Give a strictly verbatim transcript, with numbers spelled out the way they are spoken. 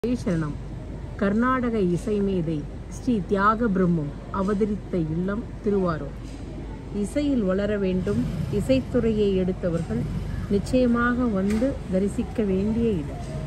சரணம். கர்நாடக இசை மேதை ஸ்ரீ தியாக பிரம்மம் அவதரித்த இல்லம் திருவாரூர். இசையில் வளர வேண்டும், இசைத்துறையை எடுத்தவர்கள் நிச்சயமாக வந்து தரிசிக்க வேண்டிய இடம்.